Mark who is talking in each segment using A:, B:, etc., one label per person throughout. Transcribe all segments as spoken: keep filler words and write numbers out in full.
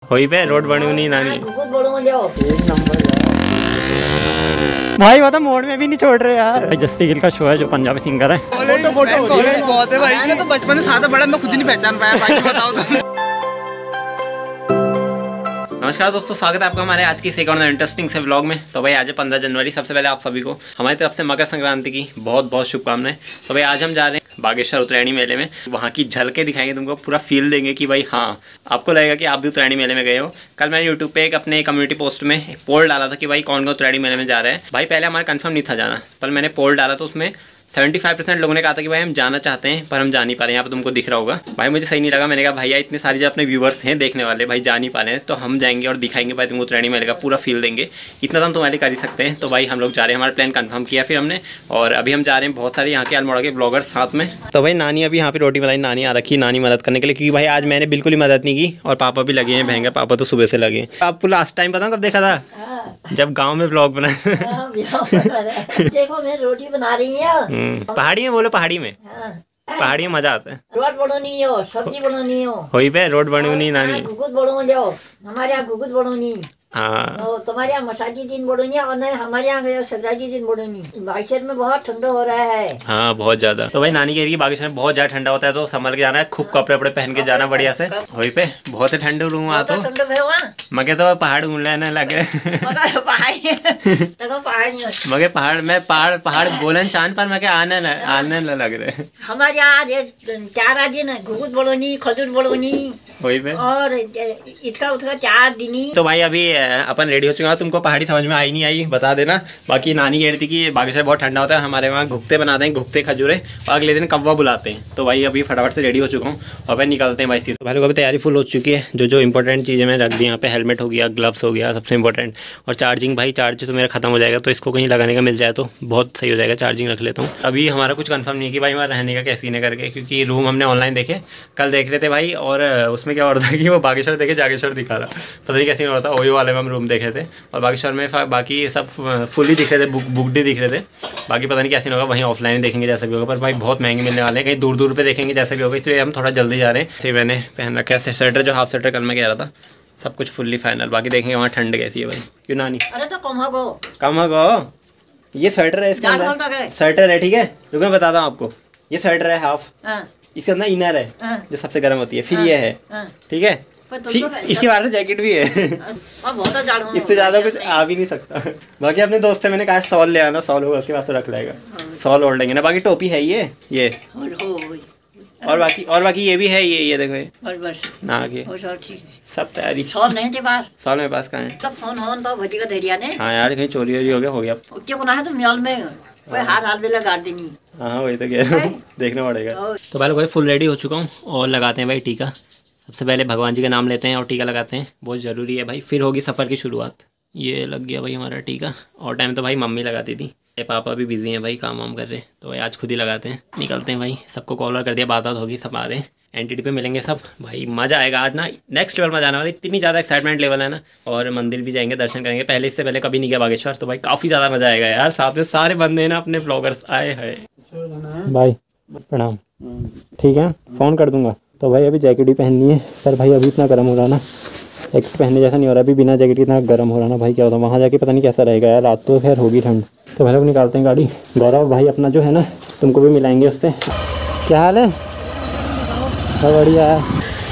A: होई पे रोड बनी नहीं नानी
B: एक नंबर
A: भाई वो तो मोड में भी नहीं छोड़ रहे यार। भाई जस्सी गिल का शो है जो पंजाबी सिंगर है।
B: फोटो फोटो बहुत है भाई। मैंने तो बचपन से साथ बड़ा मैं खुद ही नहीं पहचान पाया। बाकी बताओ तो।
A: नमस्कार दोस्तों, स्वागत है आपका हमारे आज की एक और इंटरेस्टिंग से व्लॉग में। तो भाई आज है पंद्रह जनवरी। सबसे पहले आप सभी को हमारी तरफ से मकर संक्रांति की बहुत बहुत शुभकामनाएं। तो भाई आज हम जा रहे हैं बागेश्वर उत्तरायणी मेले में। वहाँ की झलकें दिखाएंगे तुमको, पूरा फील देंगे कि भाई हाँ आपको लगेगा कि आप भी उत्तरायणी मेले में गए हो। कल मैंने यूट्यूब पे एक अपने कम्युनिटी पोस्ट में पोल डाला था कि भाई कौन कौन उत्तरायणी मेले में जा रहे हैं। भाई पहले हमारा कंफर्म नहीं था जाना, पर मैंने पोल डाला तो उसमें पचहत्तर परसेंट लोगों ने कहा था कि भाई हम जाना चाहते हैं पर हम जा नहीं पा रहे हैं। यहाँ पे तुमको दिख रहा होगा। भाई मुझे सही नहीं लगा। मैंने कहा भैया इतने सारे जो अपने व्यूवर्स हैं देखने वाले, भाई जा नहीं पा रहे हैं तो हम जाएंगे और दिखाएंगे भाई तुमको उत्तरायणी मेले का पूरा फील देंगे। इतना तो हम तुम्हारे कर ही सकते हैं। तो भाई हम लोग जा रहे हैं, हमारा प्लान कंफर्म किया फिर हमने, और अभी हम जा रहे हैं। बहुत सारे यहाँ के अल्मोड़ा के ब्लॉगर्स साथ में। तो भाई नानी अभी यहाँ पे रोटी बनाई, नानी आ रखी, नानी मदद करने के लिए, क्योंकि भाई आज मैंने बिल्कुल ही मदद नहीं की और पापा भी लगे हैं भयंकर। पापा तो सुबह से लगे हैं। आपको लास्ट टाइम पता कब देखा था? जब गाँव में ब्लॉग बनाए।
C: देखो मैं रोटी बना रही है।
A: पहाड़ी में बोलो, पहाड़ी में पहाड़ी में मजा आता है।
C: रोड बनोनी हो, सब्जी बनोनी हो,
A: होई पे रोड बनोनी नानी।
C: घुगुत बनो लो, हमारे यहाँ घुगुत बनोनी।
A: हाँ
C: तो तुम्हारे यहाँ मसाजी दिन बड़ोनी और नहीं हमारे यहाँ सजाजी दिन बड़ोनी। बागेश्वर में बहुत ठंडा हो रहा है।
A: हाँ बहुत ज्यादा। तो भाई नानी कह रही है बागेश्वर में बहुत ज्यादा ठंडा होता है, तो संभल के जाना है, खूब कपड़े वपड़े पहन के जाना बढ़िया से। होई पे बहुत ही ठंडे रूम वहाँ तो मगे तो पहाड़ घूमने लगे। मगे पहाड़ में पहाड़ पहाड़ बोलन चांद पर मगे आने न आने न लग रहे।
C: हमारे यहाँ चार दिन घुगुत बड़ोनी, खजूर बड़ोनी
A: वही पे
C: और इसका उसका चार दिन।
A: तो भाई अभी अपन रेडी हो चुके हैं। तुमको पहाड़ी समझ में आई नहीं आई बता देना। बाकी नानी कह रही थी कि बागेश्वर बहुत ठंडा होता है, हमारे वहाँ घुगते बनाते हैं, घुगते खजूरे, और अगले दिन कव्वा बुलाते हैं। तो भाई अभी फटाफट से रेडी हो चुका हूँ और भाई निकलते हैं भाई। तो भाई लोग अभी तैयारी फुल हो चुकी है। जो जो इंपॉर्टेंट चीज़ें मैं रख दी यहाँ पे, हेलमेट हो गया, ग्लव्स हो गया सबसे इंपॉर्टेंट, और चार्जिंग। भाई चार्ज तो मेरा खत्म हो जाएगा, तो इसको कहीं लगाने का मिल जाए तो बहुत सही हो जाएगा। चार्जिंग रख लेता हूँ। अभी हमारा कुछ कंफर्म नहीं है कि भाई हमारा रहने का कैसी ने करके, क्योंकि रूम हमने ऑनलाइन देखे, कल देख रहे थे भाई, और उसमें क्या हो रहा था कि वो बागेश्वर देखे जागेश्वर दिखा रहा, पता नहीं कैसे हो रहा था। ओयो वाले में हम रूम देख रहे थे और बागेश्वर में बाकी सब फुली दिख रहे थे, बुक बुकडी दिख रहे थे। बाकी पता नहीं कैसे होगा, वहीं ऑफलाइन देखेंगे जैसा भी होगा। पर भाई बहुत महंगे मिलने वाले हैं, कहीं दूर दूर पे देखेंगे जैसा भी होगा, इसलिए हम थोड़ा जल्दी जा रहे हैं। इसे मैंने पहन रखा है स्वेटर, जो हाफ स्वेटर कल मैं कह रहा था, सब कुछ फुल्ली फाइनल। बाकी देखेंगे वहाँ ठंड कैसी है भाई। क्यों नानी?
C: अरे तो कम हो
A: कम हो। ये स्वेटर है, इसके अंदर स्वेटर है, ठीक है। रुको मैं बताता हूँ आपको। ये स्वेटर है हाफ, इसके अंदर इनर है जो सबसे गर्म होती है, फिर ये है, ठीक है, इसके बाहर से जैकेट भी है। इससे ज्यादा कुछ आ भी नहीं सकता। बाकी अपने दोस्त से मैंने कहा सॉल ले आना, सॉल होगा उसके पास तो रख लाएगा, सॉल ओढ़ लेंगे ना। बाकी टोपी है ये ये और बाकी और बाकी ये भी है, ये ये देखो ये ना आगे सब तैयारी। सॉल नहीं थे बाहर, सॉल मेरे पास कहाँ है?
C: तब फोन होन तो भटी का देरिया ने।
A: हाँ यार कहीं चोरी वोरी हो गया हो गया
C: क्या गुनाह है तो म्याल में कोई हाथ हाथ में लगा देनी।
A: हाँ वही तो कह रहा हूँ, देखना पड़ेगा। तो भाई कोई फुल रेडी हो चुका हूँ और लगाते हैं भाई टीका। सबसे पहले भगवान जी का नाम लेते हैं और टीका लगाते हैं, बहुत ज़रूरी है भाई। फिर होगी सफ़र की शुरुआत। ये लग गया भाई हमारा टीका। और टाइम तो भाई मम्मी लगाती थी, ये पापा भी बिजी हैं भाई, काम वाम कर रहे हैं, तो भाई आज खुद ही लगाते हैं। निकलते हैं भाई, सबको कॉल कर दिया, बात बात होगी, सब आ रहे हैं। एनटीडी पे मिलेंगे सब भाई, मज़ा आएगा आज ना, नेक्स्ट लेवल मजा आने वाला। इतनी ज़्यादा एक्साइटमेंट लेवल है ना। और मंदिर भी जाएंगे, दर्शन करेंगे। पहले इससे पहले कभी नहीं गया बागेश्वर, तो भाई काफ़ी ज़्यादा मज़ा आएगा यार। साथ में सारे बंदे हैं ना अपने ब्लॉगर्स आए हैं। भाई प्रणाम, ठीक है फ़ोन कर दूँगा। तो भाई अभी जैकेट ही पहननी है, पर भाई अभी इतना गर्म हो रहा ना, जैकेट पहनने जैसा नहीं हो रहा। अभी बिना जैकेट इतना गर्म हो रहा ना भाई, क्या होता है वहाँ जाके पता नहीं कैसा रहेगा यार। रात तो खैर होगी ठंड। तो भाई लोग निकालते हैं गाड़ी। गौरव भाई अपना जो है ना, तुमको भी मिलाएंगे उससे। क्या हाल है? बहुत बढ़िया है।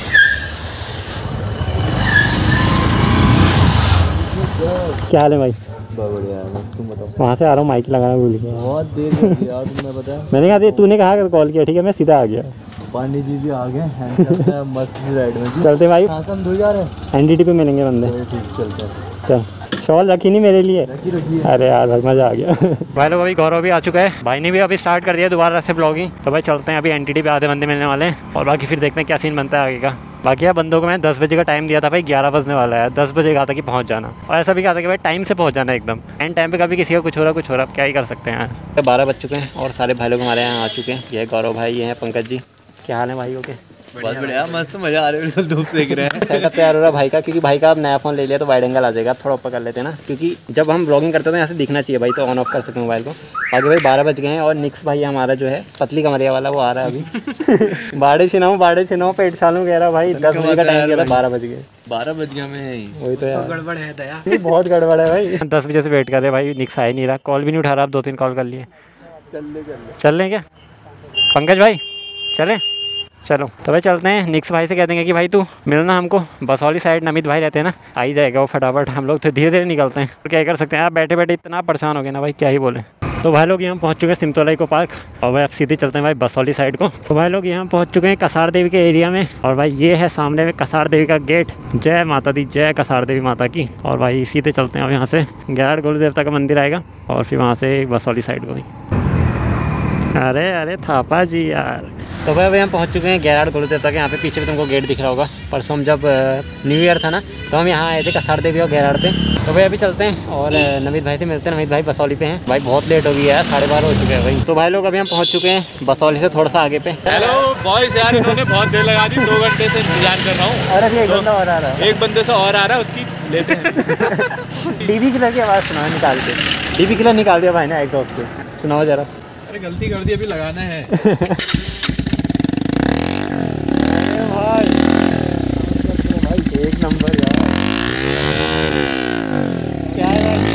A: क्या हाल है भाई?
B: बहुत बढ़िया है, तुम बताओ।
A: वहाँ से आ रहा हूँ, माइक लगाना भूल गया।
B: बहुत देर हो गई यार, तुमने बताया।
A: मैंने कहा तूने कहा कॉल किया, ठीक है मैं सीधा आ गया।
B: पांडे जी भी आ गए मस्त राइड में।
A: चलते भाई,
B: हम धो जा रहे हैं,
A: एनडीटी पे मिलेंगे बंदे।
B: ठीक चलते
A: चल। शॉल रखी नहीं मेरे लिए?
B: रखी रखी।
A: अरे यार भाई मजा आ गया। भाई लोग अभी गौरव भी आ चुका है, भाई ने भी अभी स्टार्ट कर दिया दोबारा से ब्लॉगिंग। तो भाई चलते हैं, अभी एनटीडी पे आधे बंदे मिलने वाले हैं और बाकी फिर देखते हैं क्या सीन बनता है आगे का। बाकी यार बंदों को मैं दस बजे का टाइम दिया था भाई, ग्यारह बजने वाला है। दस बजे कहा था कि पहुंच जाना, और ऐसा भी कहा था कि भाई टाइम से पहुंच जाना एकदम। एंड टाइम पे कभी किसी का कुछ हो रहा कुछ हो रहा, क्या ही कर सकते हैं। तो बारह बज चुके हैं और सारे भाई लोग हमारे यहाँ आ चुके हैं। ये गौरव भाई, ये हैं पंकज जी। क्या हाल है भाई? ओके
B: बहुत बढ़िया, मस्त मजा आ रहा है, बिल्कुल धूप सेक रहे हैं।
A: सेटअप तैयार हो रहा है भाई का, क्योंकि भाई का अब नया फ़ोन ले लिया तो वाइड एंगल आ जाएगा। थोड़ा ऊपर कर लेते हैं ना, क्योंकि जब हम ब्लॉगिंग करते हैं तो यहाँ से दिखना चाहिए भाई, तो ऑन ऑफ कर सकें मोबाइल को। बाकी भाई बारह बज गए हैं और निक्स भाई हमारा जो है पतली कमरिया वाला वो आ रहा है अभी। बाड़े छिनाऊँ बाड़े छिनाऊँ पेट छालूँ कह रहा भाई, दस बजे का टाइम दिया था, बारह बज गए।
B: बारह बज गया मैं,
A: वही तो यार,
B: गड़बड़ है दया,
A: बहुत गड़बड़ है भाई। दस बजे से वेट कर रहे भाई, निक्स आ ही नहीं रहा, कॉल भी नहीं उठा रहा, आप दो तीन कॉल कर लिए।
B: चल ले चल ले
A: चल लें क्या पंकज भाई, चलें? चलो तो भाई चलते हैं। निक्स भाई से कह देंगे कि भाई तू मिलना हमको, बसौली साइड नमित भाई रहते हैं ना, आ ही जाएगा वो फटाफट। हम लोग तो धीरे धीरे निकलते हैं, तो क्या कर सकते हैं, आप बैठे बैठे इतना परेशान हो गए ना भाई, क्या ही बोले। तो भाई लोग यहाँ पहुँच चुके हैं सिमतोला इको पार्क, और भाई अब सीधे चलते हैं भाई बसौली साइड को। तो भाई लोग यहाँ पहुँच चुके हैं कसार देवी के एरिया में, और भाई ये है सामने में कसार देवी का गेट। जय माता दी, जय कसार देवी माता की। और भाई सीधे चलते हैं अब यहाँ से, गैराट गोलू देवता का मंदिर आएगा, और फिर वहाँ से बसौली साइड को भी। अरे अरे थापा जी यार। तो भाई अभी हम पहुंच चुके हैं गैराट गोलू देवता के, यहाँ पे पीछे भी तुमको गेट दिख रहा होगा। परसों हम जब न्यू ईयर था ना, तो हम यहाँ आए थे कसार देवी और गैराट पे। तो भाई अभी चलते हैं और नमित भाई से मिलते हैं। नमित भाई बसौली पे हैं भाई, बहुत लेट हो गया है, साढ़े बारह हो चुके हैं भाई। तो भाई लोग अभी हम पहुँच चुके हैं बसौली से थोड़ा सा आगे पे।
B: हेलो बॉयज यार, इन्होंने बहुत देर लगा दी, दो घंटे से इंतजार कर रहा हूँ।
A: अरे एक बंदा और आ रहा है,
B: एक बंदे से और आ रहा है, उसकी लेते हैं।
A: डीबी किलर की आवाज़ सुनाओ निकाल के, डीबी किलर निकाल दिया भाई ने एग्जॉस्ट से, सुनाओ जरा।
B: अरे गलती कर दी, अभी लगाना है।
A: भाई एक नंबर यार, क्या है यार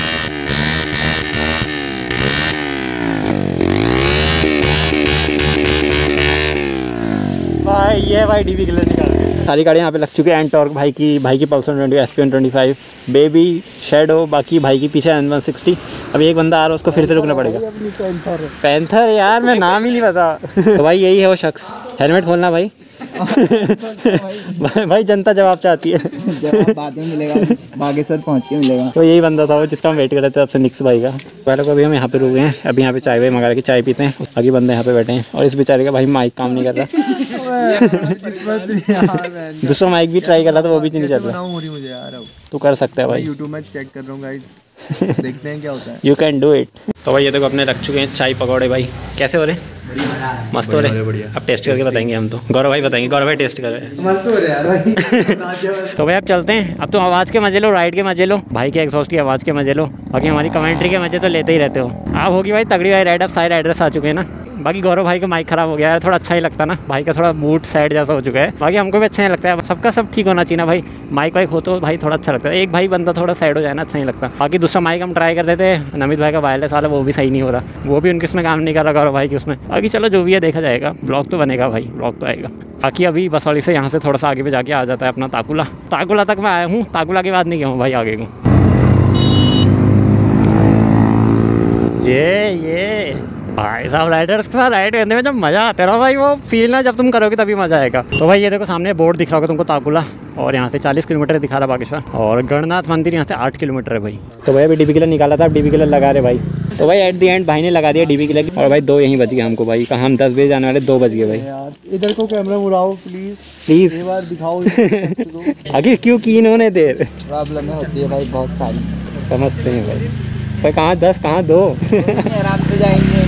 A: भाई, ये भाई डीबी किलर निकाल के। सारी गाड़ियाँ यहाँ पे लग चुकी है। एंटॉर्क भाई की, भाई की Pulsar twenty, S P one twenty five, baby, shadow, बाकी भाई की पीछे एन वन सिक्सटी। अभी एक बंदा आ रहा है, उसको फिर से रुकना पड़ेगा। पैंथर यार, मैं नाम ही नहीं पता। तो भाई यही है वो शख्स, हेलमेट खोलना भाई। भाई, भाई जनता जवाब चाहती है,
D: जवाब बाद में मिलेगा, बागेश्वर पहुंच के मिलेगा।
A: तो यही बंदा था वो जिसका हम वेट कर रहे थे आपसे, निक्स भाई का। पहले को अभी हम यहाँ पे रुके हैं, अभी यहाँ पे चाय वाय मंगा के चाय पीते हैं। बाकी बंदे यहाँ पे बैठे हैं, और इस बेचारे का भाई माइक काम नहीं कर रहा। दूसरा माइक भी ट्राई कर रहा था, वो भी नहीं चल रहा।
D: मुझे यार
A: तू कर सकता है भाई,
D: यूट्यूब में चेक कर रहा हूँ गाइस, देखते हैं क्या होता है।
A: You can do it. तो भाई ये देखो अपने रख चुके हैं चाय पकौड़े भाई, कैसे हो रहे? मस्त हो रहे। अब टेस्ट करके बताएंगे हम तो, गौरव भाई बताएंगे, गौरव भाई टेस्ट कर रहे हैं।
D: मस्त हो रहे यार भाई।
A: तो भाई अब चलते हैं, अब तुम आवाज़ के मजे लो, राइड के मजे लो, भाई के एग्जॉस्ट की आवाज़ के मजे लो, बाकी हमारी कमेंट्री के मजे तो लेते ही रहते हो आप। होगी भाई तगड़ी भाई राइड, अब सारे राइडर्स आ चुके हैं ना। बाकी गौरव भाई का माइक खराब हो गया है, थोड़ा अच्छा ही लगता ना, भाई का थोड़ा मूड साइड जैसा हो चुका है। बाकी हमको भी अच्छा नहीं लगता है, सबका सब ठीक होना चाहिए ना भाई, माइक वाइक हो तो भाई थोड़ा अच्छा लगता है। एक भाई बंदा थोड़ा साइड हो जाए ना, अच्छा नहीं लगता। बाकी दूसरा माइक हम ट्राई करते थे, नमित भाई का वायरलेस वाला, वो भी सही नहीं हो रहा, वो भी उनके उसमें काम नहीं कर रहा, गौरव भाई की उसमें। बाकी चलो जो भी है देखा जाएगा, ब्लॉग तो बनेगा भाई, ब्लॉग तो आएगा। बाकी अभी बसौली से यहाँ से थोड़ा सा आगे पे जाके आ जाता है अपना ताकुला। ताकुला तक मैं आया हूँ, ताकुला के बाद नहीं गया हूँ भाई आगे को। ये ये भाई साहब राइडर्स के साथ राइड करने में जब मज़ा आता है ना भाई, वो फील ना जब तुम करोगे तभी मज़ा आएगा। तो भाई ये देखो सामने बोर्ड दिख रहा होगा तुमको, ताकुला, और यहाँ से चालीस किलोमीटर दिखा रहा बागेश्वर, और गणनाथ मंदिर यहाँ से आठ किलोमीटर है भाई। तो भाई अभी डीबी किलर निकाला था, अब डीबी किलर लगा रहे भाई। तो भाई एट दी एंड भाई ने लगा दिया डीबी किलर, और भाई दो यहीं बच गए हमको भाई, कहाँ हम दस बजे जाने वाले, दो बज गए भाई।
D: यार इधर को कैमरा मुड़ाओ प्लीज,
A: प्लीज
D: एक बार दिखाओ।
A: आगे क्यों की इन्होंने देर,
D: प्रॉब्लम होती है भाई बहुत सारी,
A: समझते हैं भाई। भाई कहाँ दस कहाँ दो,
D: आराम से जाएंगे,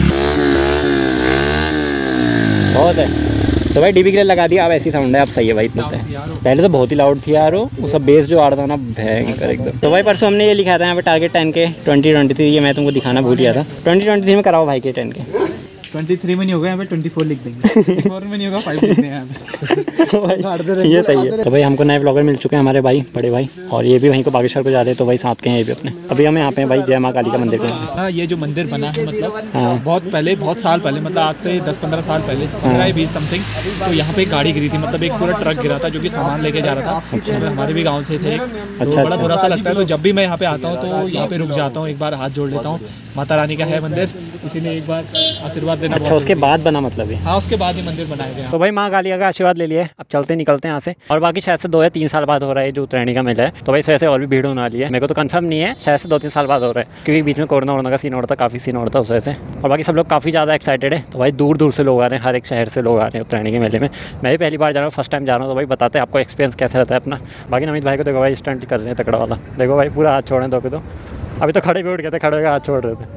A: बहुत है। तो भाई डीबी किलर लगा दिया, अब ऐसी साउंड है, अब सही है भाई इतना है। पहले तो बहुत ही लाउड थी यार वो, उसका बेस जो आ रहा था ना भयंकर एकदम। तो भाई परसों हमने ये लिखा था यहाँ पे टारगेट टेन के ट्वेंटी ट्वेंटी थ्री, ये मैं तुमको दिखाना भूल गया था। ट्वेंटी ट्वेंटी थ्री में कराओ भाई के टेन के।
B: तेईस में नहीं होगा, यहाँ पे चौबीस लिख देंगे। चौबीस में नहीं होगा, पाँच लिख देंगे यहाँ पे।
A: ये सही है। तो भाई हमको नए ब्लॉगर मिल चुके हैं हमारे भाई, बड़े भाई, और ये भी वहीं को बागेश्वर को जा रहे हैं, तो भाई साथ के हैं ये भी अपने। अभी हम यहाँ पे भाई जय माँ काली का मंदिर पे।
B: हाँ, ये जो मंदिर बना है मतलब हाँ। बहुत पहले, बहुत साल पहले, मतलब आज से दस पंद्रह साल पहले, पंद्रह बीस समथिंग, तो यहाँ पे एक गाड़ी गिरी थी, मतलब एक पूरा ट्रक गिरा था जो कि सामान लेके जा रहा था। अच्छा। हमारे भी गाँव से थे। अच्छा, बड़ा बुरा सा लगता है। तो जब भी मैं यहाँ पे आता हूँ तो यहाँ पे रुक जाता हूँ, एक बार हाथ जोड़ लेता हूँ। माता रानी का है मंदिर, इसीलिए एक बार आशीर्वाद देना।
A: अच्छा, उसके बाद बना मतलब है?
B: हाँ, उसके बाद ही मंदिर बनाया गया।
A: तो भाई माँ कालिया का आशीर्वाद ले लिया, अब चलते निकलते हैं यहाँ से। और बाकी शायद से दो या तीन साल बाद हो रहा है जो उत्तरायणी का मेला है, तो भाई वैसे और भी भीड़ होने वाली है। मेरे को तो कंफर्म नहीं है, शायद से दो तीन साल बाद हो रहा है, क्योंकि बीच में कोरोना वोरोना का सीन हो रहा था, काफ़ी सीन हो रहा था उस वजह से। और बाकी सब लोग काफ़ी ज़्यादा एक्साइटेड है, तो भाई दूर दूर से लोग आ रहे हैं, हर एक शहर से लोग आ रहे हैं उत्तरायणी के मेले में। मैं भी पहली बार जा रहा हूँ, फर्स्ट टाइम जा रहा हूँ, तो भाई बताते हैं आपको एक्सपीरियंस कैसा रहता है अपना। बाकी नमित भाई को देखो भाई स्टंट कर रहे हैं तकड़ा वाला, देखो भाई पूरा हाथ छोड़ रहे हैं दो के दो। अभी तो खड़े भी उठ गए थे, खड़े होकर हाथ छोड़ रहे थे।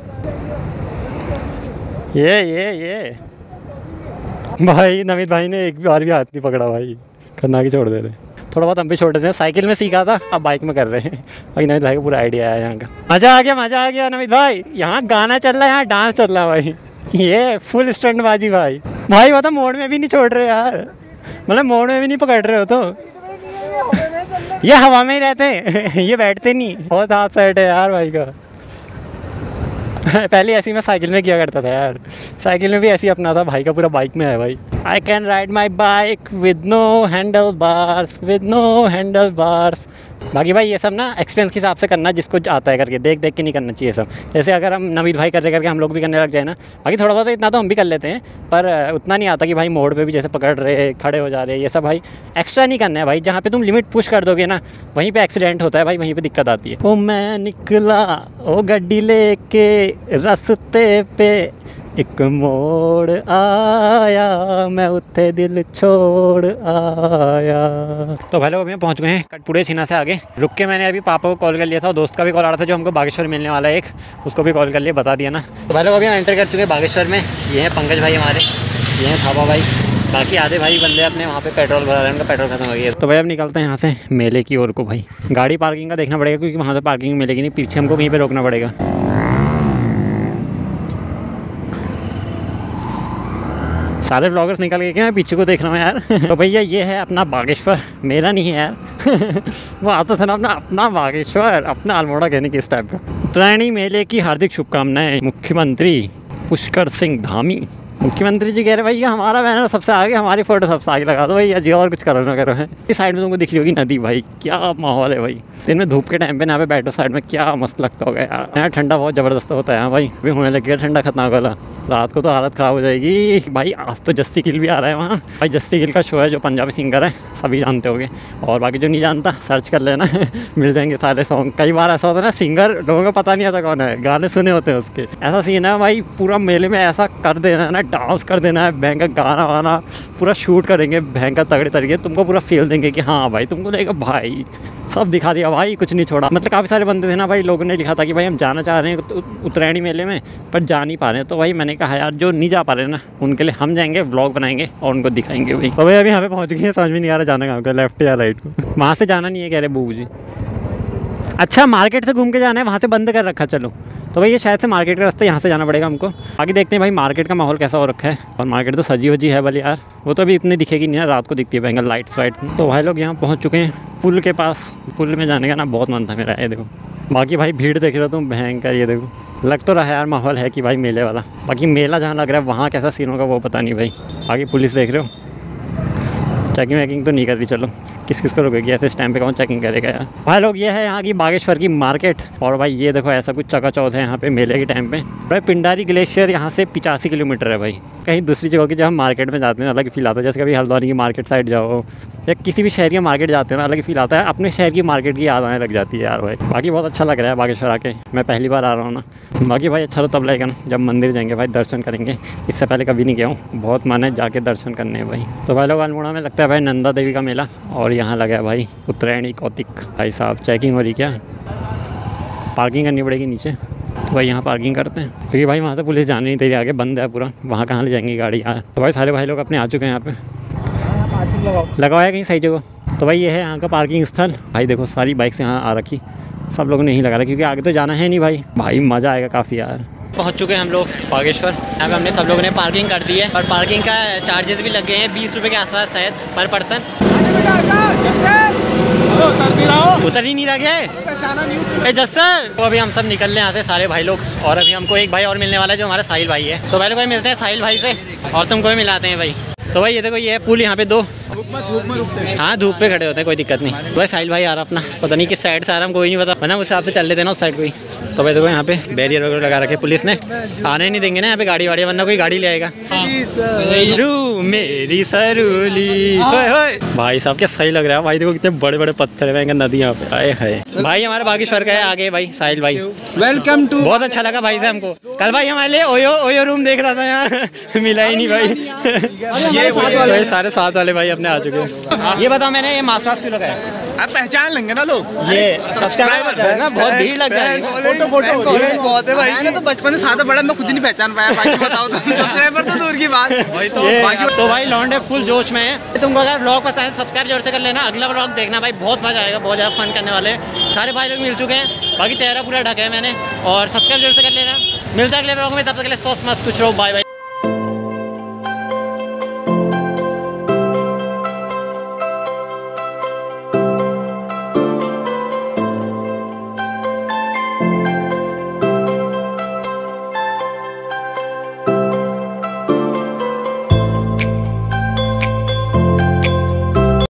A: ये ये ये भाई नमित भाई ने एक बार भी हाथ नहीं पकड़ा भाई, खन्ना की छोड़ दे रहे। थोड़ा बहुत हम भी छोड़ देते हैं, साइकिल में सीखा था, अब बाइक में कर रहे हैं। भाई नमित भाई को पूरा आइडिया आया यहाँ का। मज़ा आ गया, मज़ा आ गया नमित भाई, यहाँ गाना चल रहा है, यहाँ डांस चल रहा है भाई, ये फुल स्टंट बाजी भाई। भाई वो तो मोड़ में भी नहीं छोड़ रहे यार, मतलब मोड़ में भी नहीं पकड़ रहे हो तो ये हवा में ही रहते हैं ये बैठते नहीं। बहुत हाथ सेट है यार भाई का। पहले ऐसी मैं साइकिल में किया करता था यार, साइकिल में भी ऐसी अपना था, भाई का पूरा बाइक में है भाई। I can ride my bike with no handle bars, with no handle bars. बाकी भाई ये सब ना एक्सपीरियंस के हिसाब से करना, जिसको आता है करके, देख देख के नहीं करना चाहिए सब। जैसे अगर हम नवीद भाई कर रहे करके हम लोग भी करने लग जाए ना, बाकी थोड़ा बहुत इतना तो हम भी कर लेते हैं, पर उतना नहीं आता कि भाई मोड़ पे भी जैसे पकड़ रहे, खड़े हो जा रहे, ये सब भाई एक्स्ट्रा नहीं करना है भाई। जहाँ पे तुम लिमिट पुश कर दोगे ना, वहीं पे एक्सीडेंट होता है भाई, वहीं पे दिक्कत आती है। ओ मैं निकला ओ गड्डी लेके रास्ते पे, एक मोड़ आया मैं उत्ते दिल छोड़ आया। तो भाई लोग अभी पहुँच गए हैं कटपुड़े छीना से आगे। रुक के मैंने अभी पापा को कॉल कर लिया था, और दोस्त का भी कॉल आ रहा था जो हमको बागेश्वर मिलने वाला है एक, उसको भी कॉल कर लिया, बता दिया ना। तो भाई लोग अभी हम एंटर कर चुके हैं बागेश्वर में। ये हैं पंकज भाई हमारे, ये हैं थापा भाई, बाकी आधे भाई बंदे अपने वहाँ पे पेट्रोल भरा रहे हैं, उनका पेट्रोल खत्म हो गया। तो भाई अब निकलते हैं यहाँ से मेले की ओर को। भाई गाड़ी पार्किंग का देखना पड़ेगा, क्योंकि वहाँ से पार्किंग मिलेगी नहीं, पीछे हमको कहीं पर रोकना पड़ेगा। सारे ब्लॉगर्स निकल गए क्या, मैं पीछे को देख रहा हूँ यार। तो भैया ये है अपना बागेश्वर, मेरा नहीं है यार। वो आता था ना अपना अपना बागेश्वर, अपना अल्मोड़ा कहने की इस टाइप का। उत्तरायणी मेले की हार्दिक शुभकामनाएं मुख्यमंत्री पुष्कर सिंह धामी। मुख्यमंत्री जी कह रहे भैया हमारा बैनर सबसे आगे, हमारी फोटो सबसे आगे लगा दो भैया जी, और कुछ करो ना करो है। इस साइड में तुमको दिख रही होगी नदी, भाई क्या माहौल है भाई। दिन में धूप के टाइम पे ना पे बैठो साइड में, क्या मस्त लगता होगा यार। यहाँ ठंडा बहुत ज़बरदस्त होता है भाई, अभी होने लग गया ठंडा खतरनाक वाला। रात को तो हालत ख़राब हो जाएगी भाई। आज तो जस्सी गिल भी आ रहा है वहाँ भाई, जस्सी गिल का शो है जो पंजाबी सिंगर है, सभी जानते होंगे, और बाकी जो नहीं जानता सर्च कर लेना मिल जाएंगे सारे सॉन्ग। कई बार ऐसा होता है ना सिंगर लोगों को पता नहीं आता कौन है, गाने सुने होते हैं उसके। ऐसा सीन है भाई, पूरा मेले में ऐसा कर देना है ना, डांस कर देना है, भयंकर गाना वाना पूरा शूट करेंगे भयंकर तगड़े तरीके, तुमको पूरा फील देंगे कि हाँ भाई तुमको देगा भाई, सब दिखा दिया भाई, कुछ नहीं छोड़ा। मतलब काफ़ी सारे बंदे थे ना भाई, लोगों ने लिखा था कि भाई हम जाना चाह रहे हैं उत्तरायणी मेले में पर जा नहीं पा रहे हैं। तो भाई मैंने कहा यार जो नहीं जा पा रहे ना उनके लिए हम जाएंगे, व्लॉग बनाएंगे और उनको दिखाएंगे भाई। तो भाई अभी यहाँ पे पहुँच गए हैं, समझ में नहीं आ रहा जाना कहाँ का, लेफ्ट या राइट को। वहाँ से जाना नहीं है कह रहे बूबू जी। अच्छा मार्केट से घूम के जाना है, वहाँ से बंद कर रखा। चलो तो भाई ये शायद से मार्केट का रास्ता यहाँ से जाना पड़ेगा हमको। आगे देखते हैं भाई मार्केट का माहौल कैसा हो रखा है। और मार्केट तो सजी वजी है भले यार, वो तो अभी इतनी दिखेगी नहीं ना, रात को दिखती है भयंकर लाइट्स वाइट। तो भाई लोग यहाँ पहुँच चुके हैं पुल के पास। पुल में जाने का ना बहुत मन था मेरा, ये देखो। बाकी भाई भीड़ देख रहे हो तुम भयंकर, ये देखो लग तो रहा है यार माहौल है कि भाई मेले वाला। बाकी मेला जहाँ लग रहा है वहाँ कैसा सीन होगा वो पता नहीं भाई। आगे पुलिस देख रहे हो, चेकिंग वैकिंग तो नहीं कर रही। चलो किस किस को रुकेगी ऐसे इस टाइम पे, कौन चेकिंग करेगा यार। भाई लोग ये है यहाँ की बागेश्वर की मार्केट। और भाई ये देखो ऐसा कुछ चकाचौंध है यहाँ पे मेले के टाइम पे। भाई पिंडारी ग्लेशियर यहाँ से पिचासी किलोमीटर है भाई। कहीं दूसरी जगह की जब हम मार्केट में जाते हैं अलग फील आता है, जैसे कभी हल्द्वानी की मार्केट साइड जाओ या किसी भी शहर की मार्केट जाते हैं ना, अलग फील आता है। अपने शहर की मार्केट की याद आने लग जाती है यार भाई। बाकी बहुत अच्छा लग रहा है बागेश्वर आके, मैं पहली बार आ रहा हूँ ना। बाकी भाई अच्छा तो तब लगेगा ना जब मंदिर जाएंगे भाई, दर्शन करेंगे। इससे पहले कभी नहीं गया हूँ, बहुत मन है जाके दर्शन करने हैं भाई। तो भाई लोग अल्मोड़ा में लगता है भाई नंदा देवी का मेला, और यहाँ लगा है भाई उत्तरायणी कौतिक। भाई साहब चेकिंग हो रही क्या, पार्किंग करनी पड़ेगी नीचे। तो भाई यहाँ पार्किंग करते हैं, क्योंकि भाई वहाँ से पुलिस जाने नहीं दे रही, आगे बंद है पूरा, वहाँ कहाँ ले जाएंगी गाड़ी यार। तो भाई सारे भाई लोग अपने आ चुके हैं यहाँ पे, लगाया कहीं सही जगह। तो भाई ये है यहाँ का पार्किंग स्थल। भाई देखो सारी बाइक्स यहाँ आ रखी, सब लोगों ने यहीं लगा रहा क्योंकि आगे तो जाना है नहीं भाई। भाई मज़ा आएगा काफ़ी यार। पहुँच चुके हैं हम लोग बागेश्वर। यहाँ पे हमने सब लोगों ने पार्किंग कर दी है, और पार्किंग का चार्जेस भी लग गए हैं बीस रुपये के आसपास शायद पर पर्सन। उतर ही नहीं रह गया जस्सर। तो अभी हम सब निकल रहे हैं यहाँ से सारे भाई लोग, और अभी हमको एक भाई और मिलने वाला है जो हमारा साहिल भाई है। तो पहले भाई मिलते हैं साहिल भाई से और तुमको भी मिलाते हैं भाई। तो भाई ये देखो ये है पुल, यहाँ पे दो हाँ धूप पे खड़े होते हैं, कोई दिक्कत नहीं। तो भाई साहिल भाई आ रहा अपना, पता नहीं किस साइड से आ रहा, हम कोई नहीं पता, वरना उस हिसाब से चल लेते ना उस साइड को ही। तो भाई देखो यहाँ पे बैरियर वगैरह लगा रखे पुलिस ने, आने नहीं देंगे ना यहाँ पे गाड़ी वाड़ी, वरना कोई गाड़ी ले आएगा। मेरी सरूली भाई साहब क्या सही लग रहा है भाई, देखो कितने बड़े बड़े पत्थर है, नदी यहाँ पे आए है। भाई हमारे बागेश्वर का है आगे भाई साहिल भाई, वेलकम टू। बहुत अच्छा लगा भाई से हमको। कल भाई हमारे लिए ओयो ओयो रूम देख रहा था यार, मिला ही नहीं भाई। ये सारे साथ वाले भाई अपने आ चुके हैं। ये बताओ मैंने ये मास वास क्यों लगाया,
E: अब पहचान लेंगे ना लोग,
A: ये सब्सक्राइबर है ना, बहुत भीड़ लग जाएगी।
E: फोटो फोटो बहुत है भाई, मैंने तो बचपन से साथ बड़ा, मैं खुद ही नहीं पहचान पाया। बाकी बताओ तो सब्सक्राइबर तो दूर की बात। तो बाकी तो भाई लौंडे फुल जोश में है। तुमको अगर ब्लॉग पसंद है सब्सक्राइब जरूर से कर लेना, अगला ब्लॉग देखना भाई, बहुत मजा आएगा, बहुत ज़्यादा फन करने वाले हैं। सारे भाई लोग मिल चुके हैं, बाकी चेहरा पूरा ढका है मैंने, और सब्सक्राइब जरूर से कर लेना। मिलता है अगले ब्लॉग में, तब तक के लिए सोच मस्त कुछ रहो, बाय बाय।